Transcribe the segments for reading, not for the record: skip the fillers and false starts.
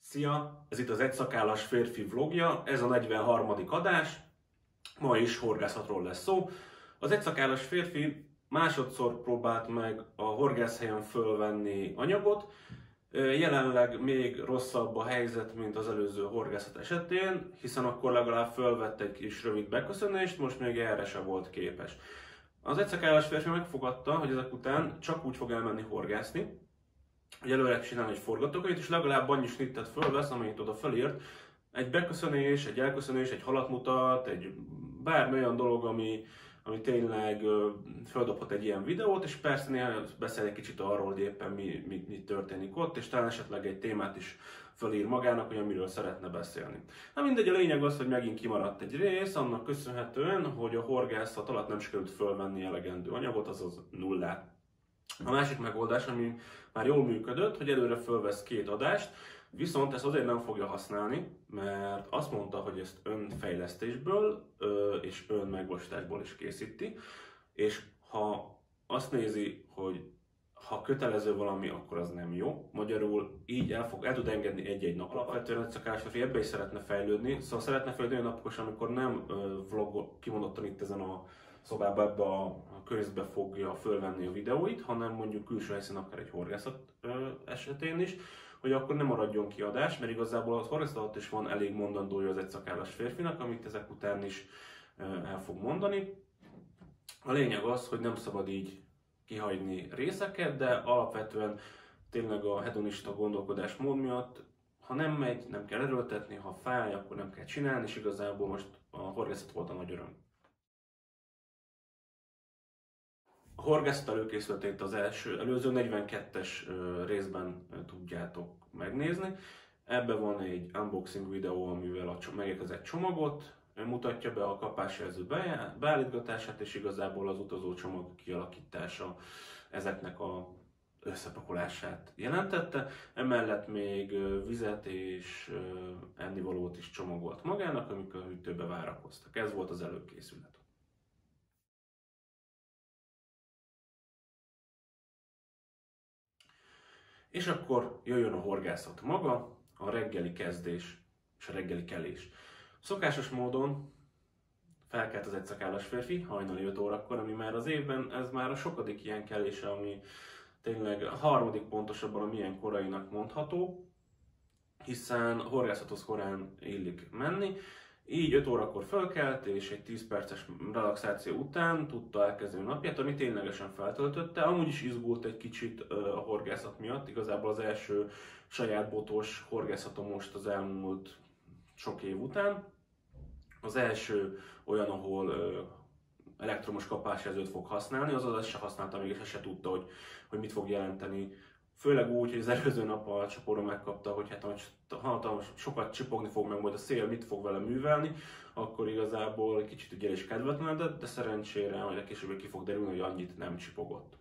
Szia! Ez itt az Egyszakállas férfi vlogja, ez a 43. adás. Ma is horgászatról lesz szó. Az egyszakállas férfi másodszor próbált meg a horgászhelyen fölvenni anyagot. Jelenleg még rosszabb a helyzet, mint az előző horgászat esetén, hiszen akkor legalább fölvett egy kis rövid beköszönést, most még erre se volt képes. Az egyszakállas férfi megfogadta, hogy ezek után csak úgy fog elmenni horgászni, hogy előre csinálni egy forgatókönyvet, és legalább annyi snittet fölvesz, amennyit oda felírt. Egy beköszönés, egy elköszönés, egy halat mutat, egy bármi olyan dolog, ami tényleg földobhat egy ilyen videót, és persze néha beszél egy kicsit arról, hogy éppen mi történik ott, és talán esetleg egy témát is fölír magának, hogy amiről szeretne beszélni. Na mindegy, a lényeg az, hogy megint kimaradt egy rész, annak köszönhetően, hogy a horgászat alatt nem sikerült fölvenni elegendő anyagot, azaz nullát. A másik megoldás, ami már jól működött, hogy előre fölvesz 2 adást, viszont ezt azért nem fogja használni, mert azt mondta, hogy ezt önfejlesztésből és önmegvalósításból is készíti, és ha azt nézi, hogy ha kötelező valami, akkor az nem jó. Magyarul így el tud engedni egy-egy nap. Alapvetően egyszakállas férfi ebbe is szeretne fejlődni, szóval szeretne fejlődni olyan napokos, amikor nem vlog kimondottan itt ezen a szobában, ebbe a környezetbe fogja fölvenni a videóit, hanem mondjuk külső helyszínen, akár egy horgászat esetén is, hogy akkor nem maradjon ki adás, mert igazából az horgászat alatt is van elég mondandója az egyszakállas férfinak, amit ezek után is el fog mondani. A lényeg az, hogy nem szabad így kihagyni részeket, de alapvetően tényleg a hedonista gondolkodásmód miatt, ha nem megy, nem kell erőltetni, ha fáj, akkor nem kell csinálni, és igazából most a horgászat volt a nagy öröm. A horgászat előkészületét az előző 42-es részben tudjátok megnézni. Ebben van egy unboxing videó, amivel megérkezett csomagot, mutatja be a kapásjelző beállítgatását, és igazából az utazó csomag kialakítása ezeknek a összepakolását jelentette. Emellett még vizet és ennivalót is csomagolt magának, amikor a hűtőbe várakoztak. Ez volt az előkészület. És akkor jöjjön a horgászat maga, a reggeli kezdés és a reggeli kelés. Szokásos módon felkelt az egyszakállas férfi hajnali 5 órakor, ami már az évben, ez már a sokadik ilyen kelése, ami tényleg a harmadik pontosabban a milyen korainak mondható, hiszen a horgászathoz korán illik menni. Így 5 órakor fölkelt, és egy 10 perces relaxáció után tudta elkezdeni a napját, ami ténylegesen feltöltötte. Amúgy is izgult egy kicsit a horgászat miatt, igazából az első saját botos horgászatom most az elmúlt sok év után. Az első olyan, ahol elektromos kapásjelzőt fog használni, azaz ezt se használta még, és se tudta, hogy mit fog jelenteni. Főleg úgy, hogy az előző nap a csaporom megkapta, hogy hát sokat csipogni fog meg majd a szél, mit fog vele művelni, akkor igazából egy kicsit ugye is kedvetlenedett, de szerencsére majd később ki fog derülni, hogy annyit nem csipogott.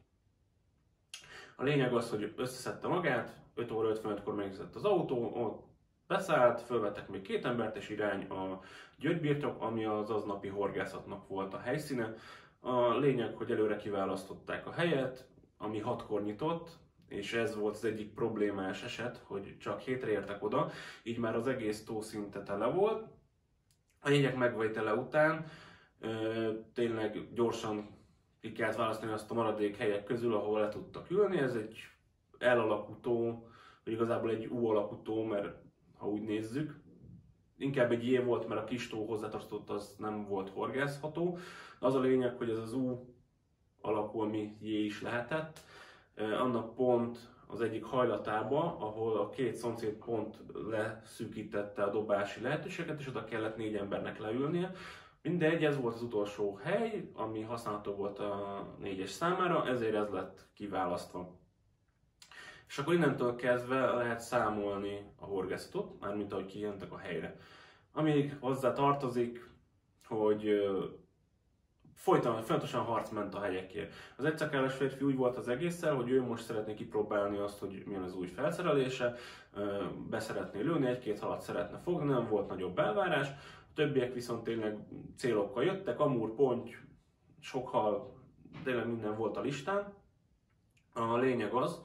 A lényeg az, hogy összeszedte magát, 5 óra 55-kor megérkezett az autó, ott beszállt, fölvettek még 2 embert, és irány a Györgybirtok, ami az aznapi horgászatnak volt a helyszíne. A lényeg, hogy előre kiválasztották a helyet, ami 6-kor nyitott, és ez volt az egyik problémás eset, hogy csak 7-re értek oda, így már az egész tó szinte tele volt. A jegyek megvétele után tényleg gyorsan ki kellett választani azt a maradék helyek közül, ahol le tudtak ülni. Ez egy L alakú tó, vagy igazából egy U alakú tó, mert ha úgy nézzük, inkább egy J volt, mert a kis tó hozzátartozott, az nem volt horgászható. Az a lényeg, hogy ez az U alakú, ami J is lehetett, annak pont az egyik hajlatába, ahol a 2 szomszéd pont leszűkítette a dobási lehetőséget, és oda kellett 4 embernek leülnie. Mindegy, ez volt az utolsó hely, ami használható volt a 4-es számára, ezért ez lett kiválasztva. És akkor innentől kezdve lehet számolni a horgászatot, mármint ahogy kijelentek a helyre. Amíg hozzá tartozik, hogy folyamatosan harc ment a helyekért. Az egyszakállas férfi úgy volt az egésszel, hogy ő most szeretné kipróbálni azt, hogy milyen az új felszerelése, be szeretné lőni, 1-2 halat szeretne fogni, nem volt nagyobb elvárás. A többiek viszont tényleg célokkal jöttek, amúr, ponty, sok hal, tényleg minden volt a listán. A lényeg az,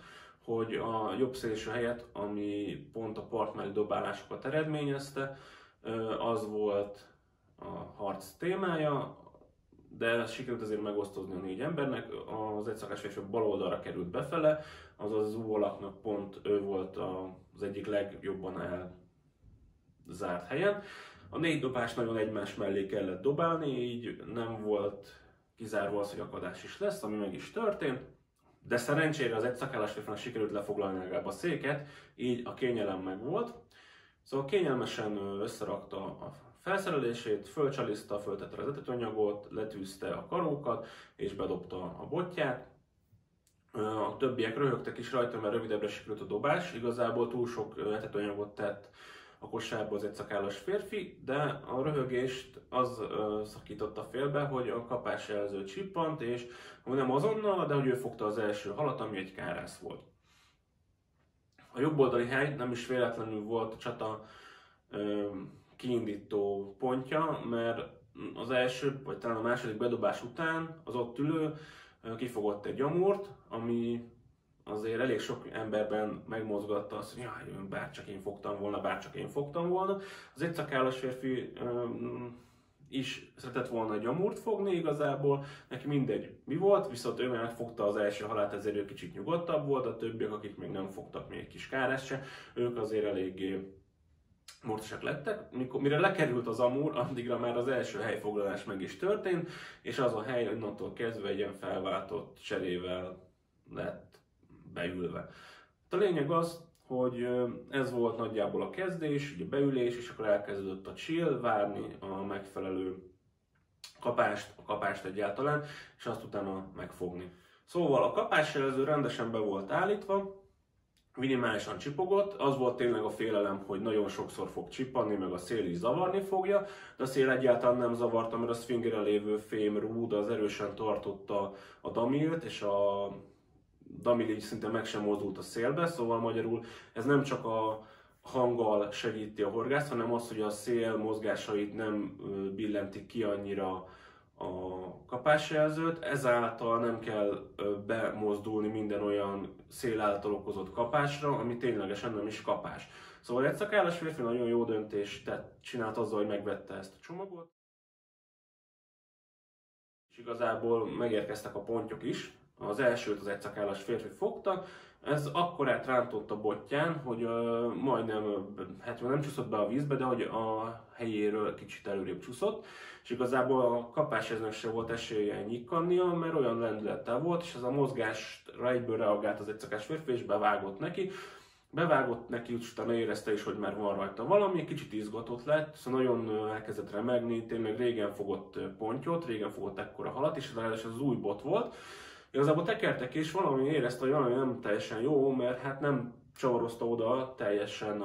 hogy a jobb szélső helyett, ami pont a part mellé dobálásokat eredményezte, az volt a harc témája, de ezt sikerült azért megosztozni a 4 embernek. Az egyszakás férfi bal oldalra került befele, azaz az Uvolaknak pont ő volt az egyik legjobban elzárt helyen. A 4 dobást nagyon egymás mellé kellett dobálni, így nem volt kizárva az, hogy akadás is lesz, ami meg is történt. De szerencsére az egyszakállas férfinak sikerült lefoglalni legalább a széket, így a kényelem meg volt. Szóval kényelmesen összerakta a felszerelését, fölcsaliszta, föltette az etetőanyagot, letűzte a karókat és bedobta a botját. A többiek röhögtek is rajta, mert rövidebbre sikerült a dobás. Igazából túl sok etetőanyagot tett a kosárba az egyszakállas férfi, de a röhögést az szakította félbe, hogy a kapásjelző csippant, és nem azonnal, de hogy ő fogta az első halat, ami egy kárász volt. A jobboldali hely nem is véletlenül volt a csata kiindító pontja, mert az első, vagy talán a második bedobás után az ott ülő kifogott egy gyomort, ami azért elég sok emberben megmozgatta azt, hogy jaj, bárcsak én fogtam volna. Az egyszakállas férfi is szeretett volna egy gyomort fogni igazából, neki mindegy mi volt, viszont ő megfogta az első halát, ezért ő kicsit nyugodtabb volt, a többiek, akik még nem fogtak még egy kis kárást se, ők azért eléggé mortosak lettek. Mire lekerült az amúr, addigra már az első helyfoglalás meg is történt, és az a hely onnantól kezdve egy ilyen felváltott cserével lett beülve. A lényeg az, hogy ez volt nagyjából a kezdés, ugye beülés, és akkor elkezdődött a chill, várni a megfelelő kapást egyáltalán, és azt utána megfogni. Szóval a kapásjelző rendesen be volt állítva, minimálisan csipogott, az volt tényleg a félelem, hogy nagyon sokszor fog csippanni, meg a szél is zavarni fogja, de a szél egyáltalán nem zavarta, mert a szfingeren lévő fém rúd az erősen tartotta a damilt, és a damil így szinte meg sem mozdult a szélbe, szóval magyarul ez nem csak a hanggal segíti a horgászt, hanem az, hogy a szél mozgásait nem billentik ki annyira a kapásjelzőt, ezáltal nem kell bemozdulni minden olyan szél által okozott kapásra, ami ténylegesen nem is kapás. Szóval egy szakállas férfi nagyon jó döntést csinált azzal, hogy megvette ezt a csomagot. És igazából megérkeztek a pontyok is. Az elsőt az egyszakállas férfi fogta, ez akkorát rántott a botján, hogy majdnem, hát nem csúszott be a vízbe, de hogy a helyéről kicsit előrébb csúszott, és igazából a kapásjelzőnek se volt esélye nyikkannia, mert olyan lendülettel volt, és ez a mozgásra egyből reagált az egyszakállas férfi, és bevágott neki, és utána érezte is, hogy már van rajta valami, kicsit izgatott lett, szóval nagyon elkezdett remegni, tényleg régen fogott pontyot, régen fogott ekkora halat, és ez az új bot volt. Igazából tekertek és valami érezte, hogy valami nem teljesen jó, mert hát nem csavarozta oda teljesen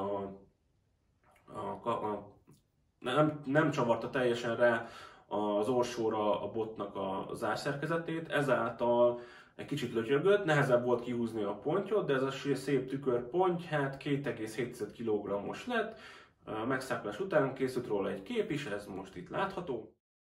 nem csavarta teljesen rá az orsóra a botnak a zárszerkezetét, ezáltal egy kicsit lötyögött, nehezebb volt kihúzni a pontyot, de ez a szép tükörponty, hát 2,7 kg-os lett, megszáklás után készült róla egy kép is, ez most itt látható.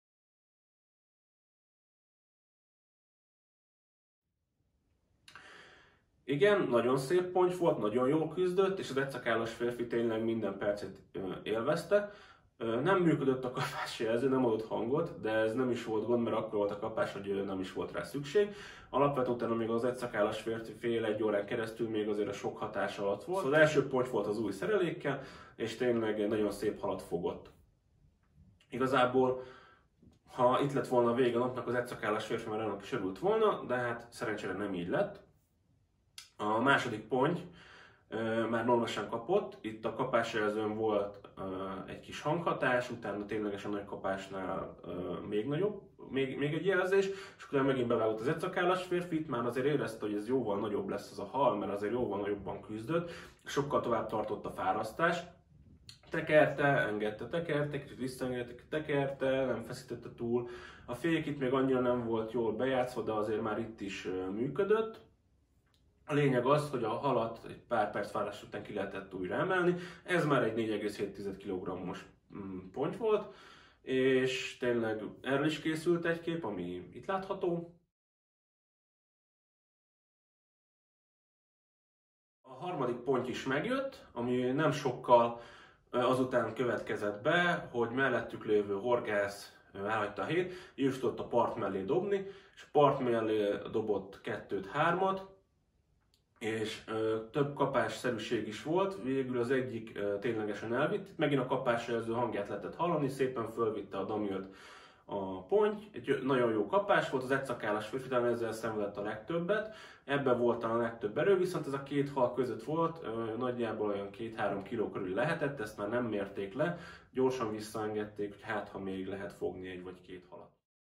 Igen, nagyon szép ponty volt, nagyon jól küzdött, és az egyszakállas férfi tényleg minden percet élvezte. Nem működött a kapásjelző, nem adott hangot, de ez nem is volt gond, mert akkor volt a kapás, hogy nem is volt rá szükség. Alapvetően utána még az egyszakállas férfi fél egy órán keresztül még azért a sok hatás alatt volt. Szóval az első ponty volt az új szerelékkel, és tényleg egy nagyon szép halat fogott. Igazából, ha itt lett volna a vége a napnak, az egyszakállas férfi már annak is örült volna, de hát szerencsére nem így lett. A második ponty már normálisan kapott, itt a kapásjelzőn volt egy kis hanghatás, utána ténylegesen nagy kapásnál még nagyobb, még egy jelzés, és utána megint bevágott az egyszakállas férfit, már azért érezte, hogy ez jóval nagyobb lesz az a hal, mert azért jóval nagyobban küzdött, sokkal tovább tartott a fárasztás. Tekerte, engedte, tekerte, kicsit visszaengedte, tekerte, nem feszítette túl. A fék itt még annyira nem volt jól bejátszva, de azért már itt is működött. A lényeg az, hogy a halat egy pár perc várás után ki lehetett újra emelni. Ez már egy 4,7 kg-os ponty volt, és tényleg erről is készült egy kép, ami itt látható. harmadik pont is megjött, ami nem sokkal azután következett be, hogy mellettük lévő horgász elhagyta a helyét, így is tudott a part mellé dobni, és a part mellé dobott 2-3-at, és több kapásszerűség is volt, végül az egyik ténylegesen elvitt, megint a kapásjelző hangját lehetett hallani, szépen fölvitte a Damilt a ponty, egy nagyon jó kapás volt, az egyszakállas férfi talán ezzel szenvedett a legtöbbet, ebben volt a legtöbb erő, viszont ez a két hal között volt, nagyjából olyan 2-3 kg körül lehetett, ezt már nem mérték le, gyorsan visszaengedték, hogy hát ha még lehet fogni egy vagy két halat.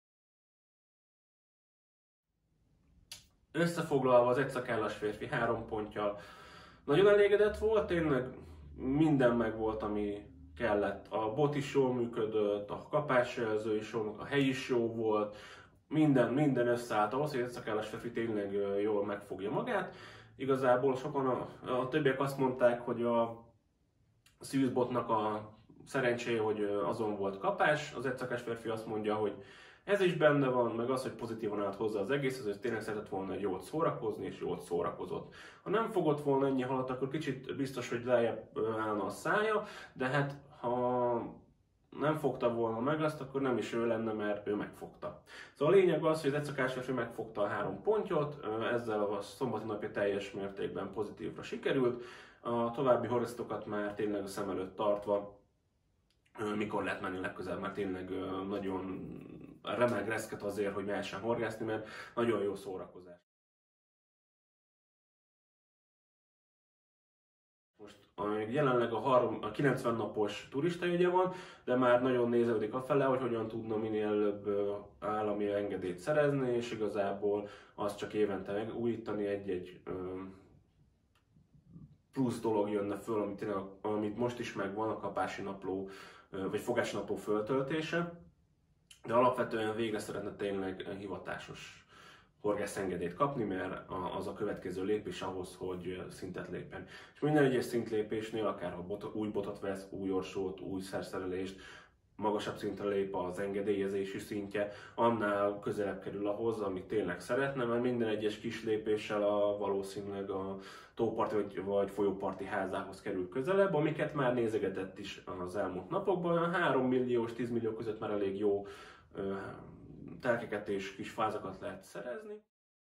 Összefoglalva az egyszakállas férfi 3 ponttyal nagyon elégedett volt, tényleg minden megvolt, ami kellett. A bot is jól működött, a kapásjelző is jól, a hely is jó volt, minden összeállt ahhoz, hogy egy egyszakállas férfi tényleg jól megfogja magát. Igazából sokan a többiek azt mondták, hogy a Swiss botnak a szerencséje, hogy azon volt kapás, az egyszakállas férfi azt mondja, hogy ez is benne van, meg az, hogy pozitívan állt hozzá az egész, hogy tényleg szeretett volna egy jót szórakozni, és jót szórakozott. Ha nem fogott volna ennyi halat, akkor kicsit biztos, hogy lejjebb állna a szája, de hát ha nem fogta volna meg azt, akkor nem is ő lenne, mert ő megfogta. Szóval a lényeg az, hogy az egyszakállas férfi megfogta a 3 pontyot, ezzel a szombati napja teljes mértékben pozitívra sikerült, a további horgászatokat már tényleg a szem előtt tartva, mikor lehet menni legközelebb, mert tényleg nagyon remeg reszket azért, hogy mehessen horgászni, mert nagyon jó szórakozás. Most jelenleg a 90 napos turistajegye van, de már nagyon néződik afele, hogy hogyan tudna minél előbb állami engedélyt szerezni, és igazából azt csak évente megújítani, egy-egy plusz dolog jönne föl, amit most is megvan, a kapási napló vagy fogási napló föltöltése, de alapvetően végre szeretne tényleg hivatásos horgászengedélyt kapni, mert az a következő lépés ahhoz, hogy szintet lépjen. És minden egyes szintlépésnél, akár ha új botot vesz, új orsót, új szerszerelést, magasabb szintre lép az engedélyezési szintje, annál közelebb kerül ahhoz, amit tényleg szeretne, mert minden egyes kis lépéssel valószínűleg a tóparti vagy folyóparti házához kerül közelebb, amiket már nézegetett is az elmúlt napokban. A 3 millió és 10 millió között már elég jó telkeket és kis fázakat lehet szerezni.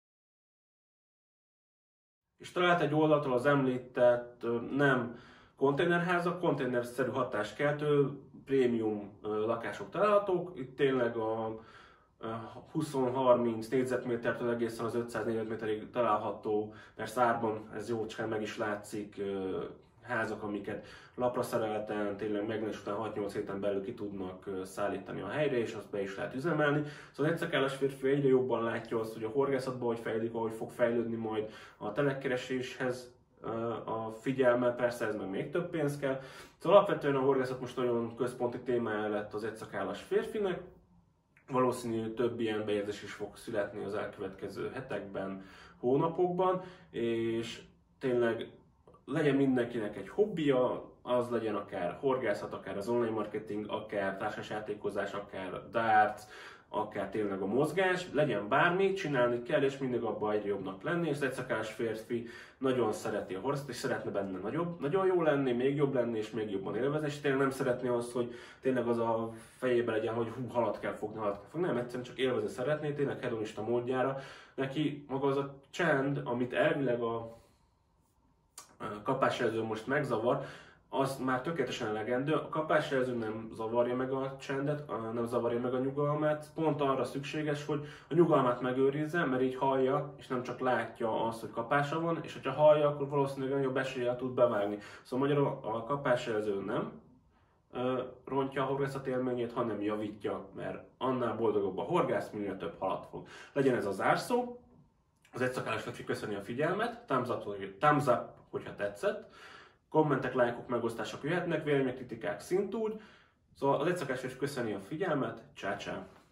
És talált egy oldaltól az említett nem konténerházak, konténerszerű hatáskeltő, prémium lakások találhatók. Itt tényleg a 20-30 négyzetmétertől egészen az 500 négyzetméterig található, persze árban ez jócskán meg is látszik, házak, amiket lapra szerelten, tényleg megnézés után 6-8 héten belül ki tudnak szállítani a helyre, és azt be is lehet üzemelni. Szóval egy egyszakállas férfi egyre jobban látja azt, hogy a horgászatban hogy fejlődik, ahogy fog fejlődni majd a telekkereséshez a figyelme, persze ez meg még több pénz kell. Szóval alapvetően a horgászat most nagyon központi témája lett az egyszakállas férfinek. Valószínű több ilyen bejegyzés is fog születni az elkövetkező hetekben, hónapokban, és tényleg legyen mindenkinek egy hobbija, az legyen akár horgászat, akár az online marketing, akár társasjátékozás, akár darts, akár tényleg a mozgás, legyen bármi, csinálni kell, és mindig abban egyre jobbnak lenni, és az egyszakállas férfi nagyon szereti a horgászat, és szeretne benne nagyon jó lenni, még jobb lenni, és még jobban élvezni, és tényleg nem szeretné azt, hogy tényleg az a fejében legyen, hogy halat kell fogni, nem, egyszerűen csak élvezni szeretné, tényleg hedonista módjára. Neki maga az a csend, amit elvileg a kapásjelző most megzavar, az már tökéletesen elegendő. A kapásjelző nem zavarja meg a csendet, nem zavarja meg a nyugalmát, pont arra szükséges, hogy a nyugalmát megőrizze, mert így hallja, és nem csak látja azt, hogy kapása van, és ha hallja, akkor valószínűleg jobb eséllyel tud bevágni. Szóval magyarul a kapásjelző nem rontja a horgászat élményét, hanem javítja, mert annál boldogabb a horgász, minél több halat fog. Legyen ez a zárszó. Az egyszakállas férfi köszöni a figyelmet, thumbs up, hogyha tetszett. Kommentek, lájkok, megosztások jöhetnek, vélemények, kritikák szintúgy. Szóval az egyszakállas férfi köszöni a figyelmet, csá-csá!